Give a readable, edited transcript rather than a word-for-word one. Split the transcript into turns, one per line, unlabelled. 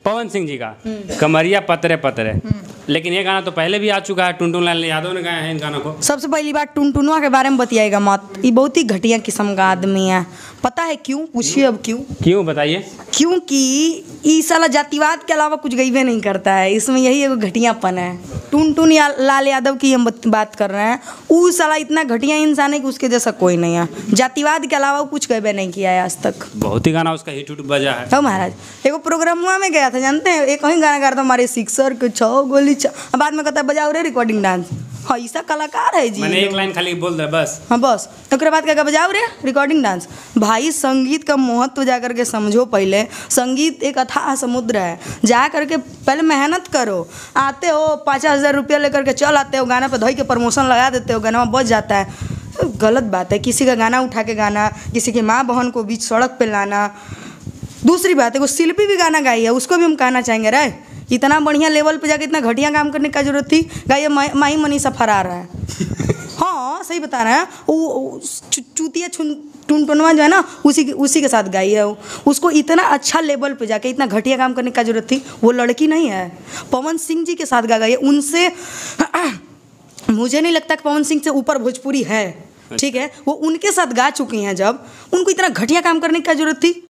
पवन सिंह जी का कमरिया पतरे पतरे। लेकिन ये गाना तो पहले भी आ चुका है, टुनटुन लाल यादव ने गाया है इन गानों को।
सबसे पहली बात टुनटुनवा के बारे में बताइएगा मत, ये बहुत ही घटिया किस्म का आदमी है। पता है क्यों? पूछिए अब क्यों।
क्यों बताइए।
क्योंकि ये साला जातिवाद के अलावा कुछ गईबे नहीं करता है, इसमें यही एगो घटियापन है। टुनटुन लाल यादव की हम बात कर रहे हैं, वो साला इतना घटिया इंसान है कि उसके जैसा कोई नहीं है। जातिवाद के अलावा वो कुछ गईबे नहीं किया है आज तक।
बहुत ही गाना उसका हिट बजा है।
तो महाराज एगो प्रोग्राम में गया था, जानते हैं, एक ही गाना गा रहा था, हमारे सिक्सर के 6 गोली बाद में कहता है बजाओ रे रिकॉर्डिंग डांस। हाँ ऐसा कलाकार है जी।
मैंने एक लाइन खाली बोल दे बस।
हाँ बस, तो बाद क्या बजाओ रे रिकॉर्डिंग डांस। भाई संगीत का महत्व जा करके समझो पहले। संगीत एक अथाह समुद्र है, जा करके पहले मेहनत करो। आते हो 5,000 रुपया लेकर के चल आते हो, गाना पे धोई के प्रमोशन लगा देते हो, गाना बच जाता है। गलत बात है, किसी का गाना उठा के गाना, किसी की माँ बहन को बीच सड़क पे लाना। दूसरी बात है, वो शिल्पी भी गाना गाई है, उसको भी हम कहना चाहेंगे रे इतना बढ़िया लेवल पे जाके इतना घटिया काम करने का जरूरत थी? गाइए माही मनीषा फरार है। हाँ सही बता रहे हैं, वो चूतिया टुनटुनवा जो है ना, उसी के साथ गाई है। उसको इतना अच्छा लेवल पे जाके इतना घटिया काम करने का जरूरत थी? वो लड़की नहीं है, पवन सिंह जी के साथ गा गई है। उनसे मुझे नहीं लगता कि पवन सिंह से ऊपर भोजपुरी है, ठीक है। वो उनके साथ गा चुकी हैं, जब उनको इतना घटिया काम करने की क्या जरूरत थी?